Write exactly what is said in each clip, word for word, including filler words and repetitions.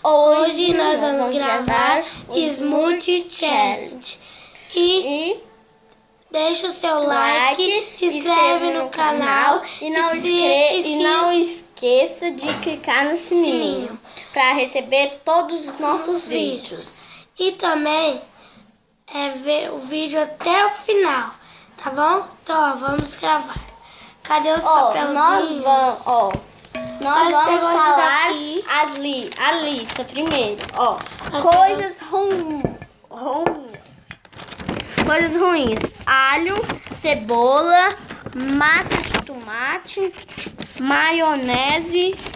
Hoje nós vamos gravar Smoothie Challenge. E, e deixa o seu like, like se inscreve no, no canal, canal e, não e, se, e, se... e não esqueça de clicar no sininho para receber todos os nossos vídeos. E também é ver o vídeo até o final, tá bom? Então, ó, vamos gravar. Cadê os oh, papelzinhos? Nós vamos, ó, nós Nós vamos falar as li, a lista primeiro, ó. Coisas ruins, ruins, coisas ruins: alho, cebola, massa de tomate, maionese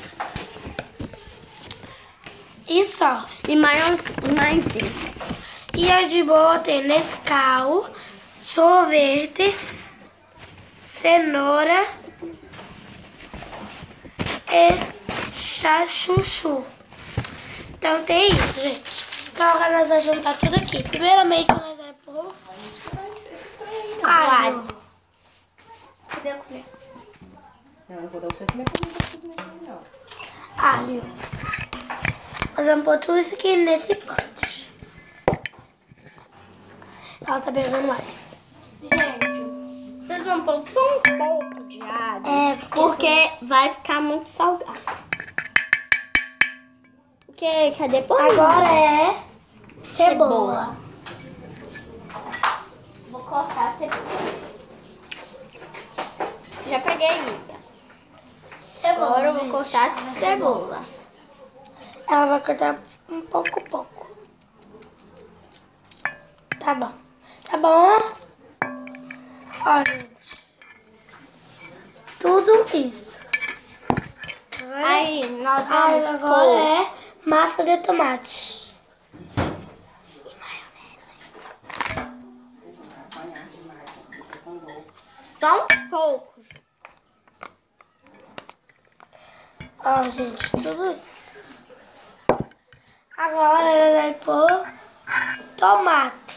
e só. E maionese. E a de boa tem Nescau, sorvete, cenoura e chá chuchu. Então tem isso, gente. Então agora nós vamos juntar tudo aqui. Primeiramente nós vamos pôr alho. Cadê a colher? Não, eu vou dar o seu primeiro pra vocês mexerem melhor. Alho. Nós vamos pôr tudo isso aqui nesse pote. Ela tá pegando alho. Gente, vocês vão pôr só um pouco de alho. É, porque isso vai ficar muito salgado. Porque, cadê pôr? Agora é cebola. cebola. Vou cortar a cebola. Já peguei ainda. Cebola. Agora eu vou cortar a cebola. Ela vai cortar um pouco, pouco. Tá bom. Tá bom? Ó, gente. Tudo isso. Agora, aí, nós vamos aí, agora pôr é massa de tomate. E maionese. Só um pouco. Ó, gente, tudo isso. Agora ela vai pôr tomate.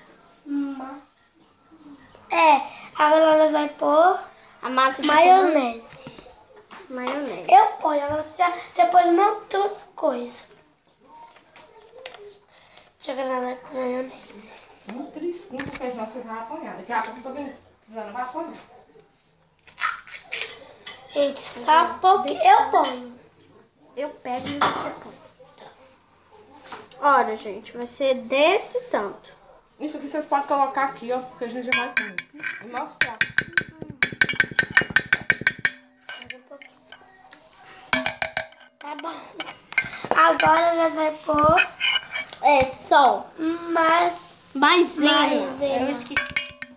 É, agora nós vamos pôr a massa de maionese. Maionese. Eu ponho, agora você, já, você põe um montão de coisa. Joga nada com maionese. Muito triste, porque senão vocês vão apanhar. Daqui a pouco eu tô vendo, não vai apanhar. Gente, só pouco eu ponho. Eu pego e você põe. Olha, gente, vai ser desse tanto. Isso aqui vocês podem colocar aqui, ó, porque a gente já vai comer. O nosso prato. Mais um pouquinho. Tá bom. Agora nós vamos pôr é só mas maisena. maisena. Eu esqueci.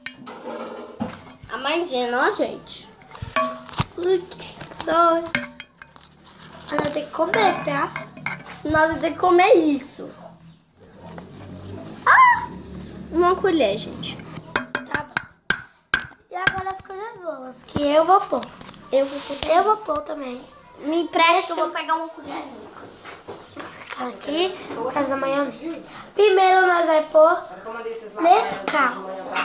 A maisena, ó, gente. Ui, que doido. Nós tem que comer, tá? Nós vamos ter que comer isso. Ah! Uma colher, gente. Tá bom. E agora as coisas boas, que eu vou pôr. Eu vou pôr. Eu vou pôr também. Me empresta, eu vou pegar uma colher. Essa aqui, por causa da maionese. Primeiro nós vamos pôr Nescau.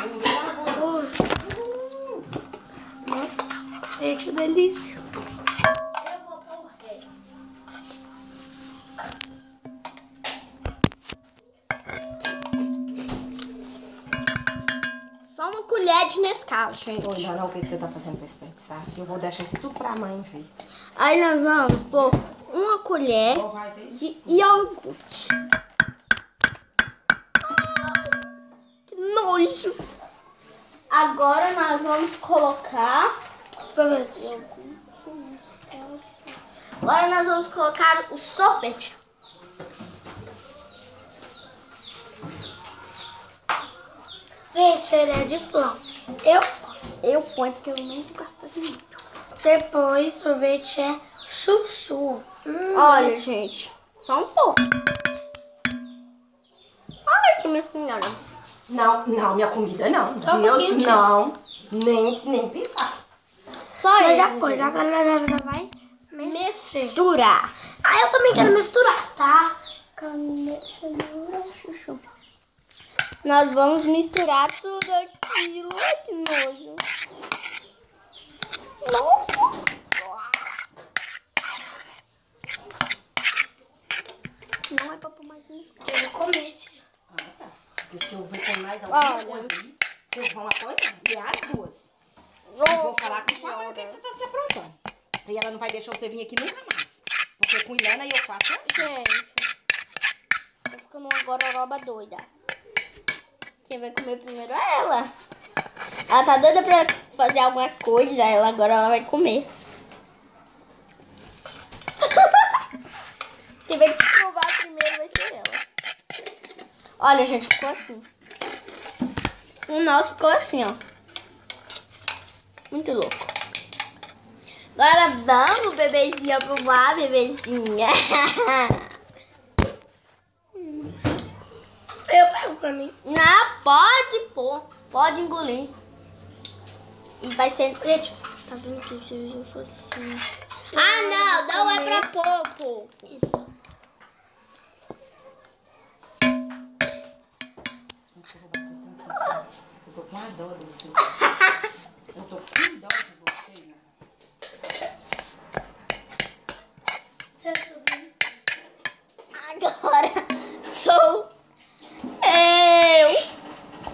Nescau. Gente, que delícia. Eu vou pôr o resto. Só uma colher de Nescau, gente. Ô, Jana, o que você tá fazendo pra desperdiçar? Eu vou deixar isso tudo pra mãe ver. Aí nós vamos pôr uma colher de iogurte. Que nojo! Agora nós vamos colocar Sorvete. Agora nós vamos colocar o sorvete. Gente, ele é de flocos. Eu Eu ponho porque eu não gosto de muito. Depois, sorvete é chuchu. Hum, Olha, mas... gente, só um pouco. Olha que minha senhora. Não, não, minha comida não. Só um Deus, pouquinho, não. Nem, nem pensar. Só Nós isso. já pôs, agora nós já já vai mexer. Misturar. Ah, eu também quero misturar, tá? Chuchu. Nós vamos misturar tudo aquilo. Ai, que nojo. Nossa. Porque se eu ver com mais alguma Olha. coisa aí, vocês vão apoiar. E as duas. Eu vou falar com sua mãe o que você tá se aprontando. E ela não vai deixar você vir aqui nunca mais. Porque com Ilana eu faço assim. Gente, tô ficando uma gororoba doida. Quem vai comer primeiro é ela. Ela tá doida pra fazer alguma coisa, ela agora ela vai comer. Quem vai provar primeiro vai ser ela. Olha, gente, ficou assim. O nosso ficou assim, ó. Muito louco. Agora vamos, bebezinha, provar, bebezinha. Eu pego pra mim. Não, pode pôr. Pode engolir. E vai ser... Gente, tá vendo que se eu fosse assim? Ah, não. Não é pra pôr, pô. Isso. Eu tô com uma dó desse. Eu tô com dó de você, né? Agora sou eu.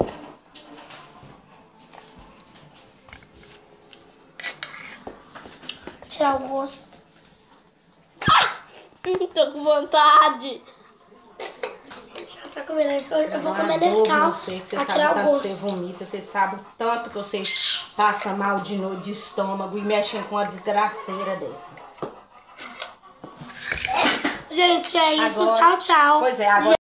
Tirar o gosto. Tô com vontade. Já tá comendo. Eu vou Uma comer dor nesse de cal você, que você pra sabe tirar o tanto que você gosto. vomita, você sabe o tanto que você passa mal de noite de estômago e mexe com uma desgraceira dessa. Gente, é isso. Agora- Tchau, tchau. Pois é, agora